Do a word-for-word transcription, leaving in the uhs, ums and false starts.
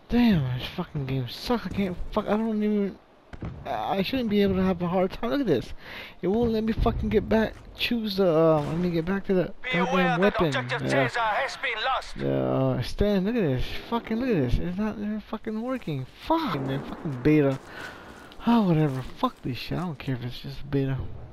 Damn, this fucking game sucks. I can't fuck. I don't even. I shouldn't be able to have a hard time. Look at this. It won't let me fucking get back. Choose the. Uh, let me get back to the Be goddamn aware that weapon. objective Yeah. Caesar has been lost. The uh, stand. Look at this. Fucking look at this. It's not even fucking working. Fuck man. Fucking beta. Oh whatever. Fuck this shit. I don't care if it's just beta.